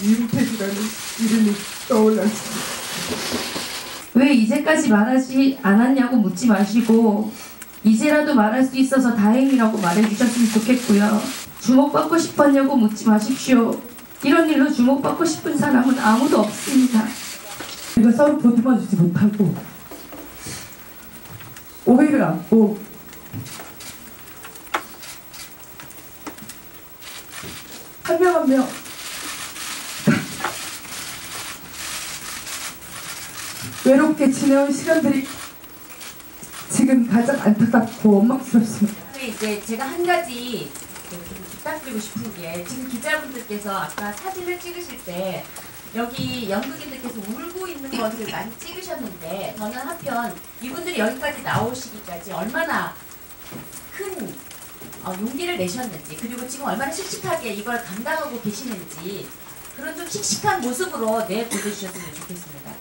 이윤택이라는 이름이 떠올랐습니다. 왜 이제까지 말하지 않았냐고 묻지 마시고 이제라도 말할 수 있어서 다행이라고 말해주셨으면 좋겠고요. 주목받고 싶었냐고 묻지 마십시오. 이런 일로 주목받고 싶은 사람은 아무도 없습니다. 우리가 서로 보듬어주지 못하고 오해를 안고 한 명 한 명 외롭게 지내온 시간들이 지금 가장 안타깝고 원망스럽습니다. 이제 제가 한 가지 좀 부탁드리고 싶은 게, 지금 기자분들께서 아까 사진을 찍으실 때 여기 연극인들께서 울고 있는 것을 많이 찍으셨는데, 저는 한편 이분들이 여기까지 나오시기까지 얼마나 큰 용기를 내셨는지, 그리고 지금 얼마나 씩씩하게 이걸 감당하고 계시는지 그런 좀 씩씩한 모습으로 내보내주셨으면 좋겠습니다.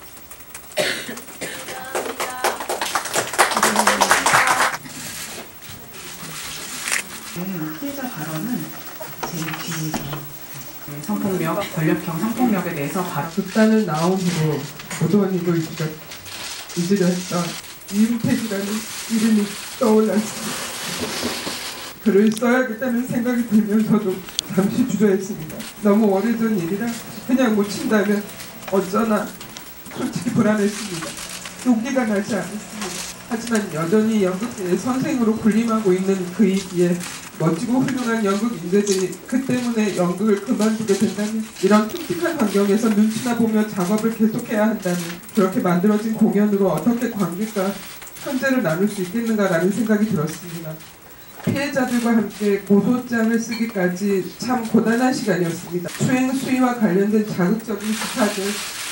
피해자 발언은 제 뒤에서 성폭력, 권력형 성폭력에 대해서 바로 극단을 나온 후로 고도원이고 잊으려 했던 이윤택이라는 이름이 떠올랐습니다. 글을 써야겠다는 생각이 들면서도 잠시 주저했습니다. 너무 오래전 일이라 그냥 못 친다면 어쩌나 솔직히 불안했습니다. 용기가 나지 않았습니다. 하지만 여전히 연극계의 선생으로 군림하고 있는 그이기에 멋지고 훌륭한 연극 인재들이 그 때문에 연극을 그만두게 된다면, 이런 끔찍한 환경에서 눈치나 보며 작업을 계속해야 한다면 그렇게 만들어진 공연으로 어떻게 관객과 현재를 나눌 수 있겠는가라는 생각이 들었습니다. 피해자들과 함께 고소장을 쓰기까지 참 고단한 시간이었습니다. 수행 수위와 관련된 자극적인 기사들,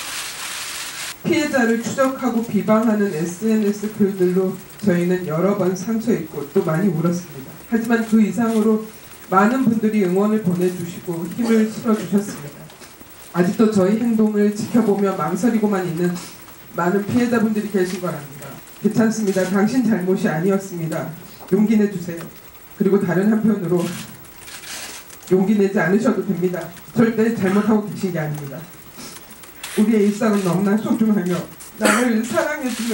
피해자를 추적하고 비방하는 SNS 글들로 저희는 여러 번 상처입고 또 많이 울었습니다. 하지만 그 이상으로 많은 분들이 응원을 보내주시고 힘을 실어주셨습니다. 아직도 저희 행동을 지켜보며 망설이고만 있는 많은 피해자분들이 계신 거랍니다. 괜찮습니다. 당신 잘못이 아니었습니다. 용기 내주세요. 그리고 다른 한편으로 용기 내지 않으셔도 됩니다. 절대 잘못하고 계신 게 아닙니다. 우리의 일상은 너무나 소중하며 나를 사랑해주는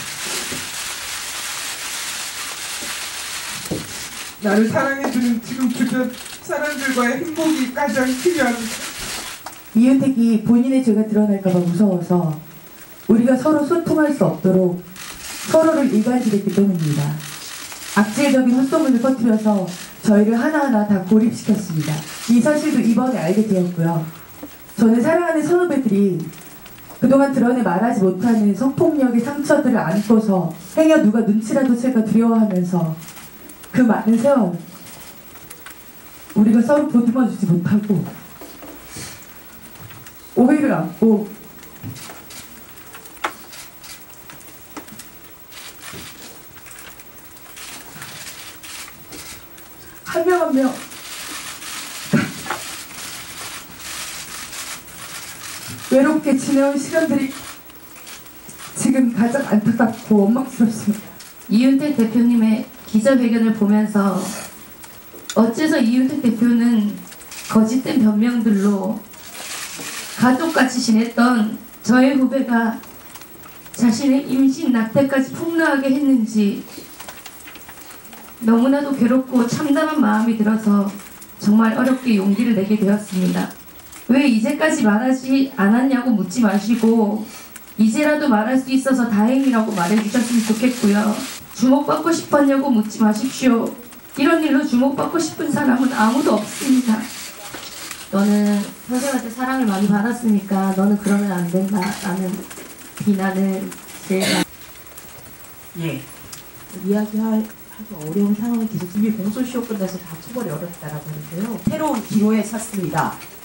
지금 주변 사람들과의 행복이 가장 필요합니다. 이윤택이 본인의 죄가 드러날까봐 무서워서 우리가 서로 소통할 수 없도록 서로를 일관질했기 때문입니다. 악질적인 헛소문을 퍼뜨려서 저희를 하나하나 다 고립시켰습니다. 이 사실도 이번에 알게 되었고요. 저는 사랑하는 선후배들이 그동안 드러내 말하지 못하는 성폭력의 상처들을 안고서 행여 누가 눈치라도 챌까 두려워하면서 그 많은 세월 우리가 서로 보듬어주지 못하고 오해를 안고 한 명 한 명 외롭게 지내온 시간들이 지금 가장 안타깝고 원망스럽습니다. 이윤택 대표님의 기자회견을 보면서 어째서 이윤택 대표는 거짓된 변명들로 가족같이 지냈던 저의 후배가 자신의 임신 낙태까지 폭로하게 했는지 너무나도 괴롭고 참담한 마음이 들어서 정말 어렵게 용기를 내게 되었습니다. 왜 이제까지 말하지 않았냐고 묻지 마시고 이제라도 말할 수 있어서 다행이라고 말해주셨으면 좋겠고요. 주목받고 싶었냐고 묻지 마십시오. 이런 일로 주목받고 싶은 사람은 아무도 없습니다. 너는 선생님한테 사랑을 많이 받았으니까 너는 그러면 안 된다 라는 비난을 제일 예. 이야기하기 어려운 상황이 계속 이미 공소시효 끝나서 다 처벌이 어렵다라고 하는데요. 새로운 기로에 섰습니다.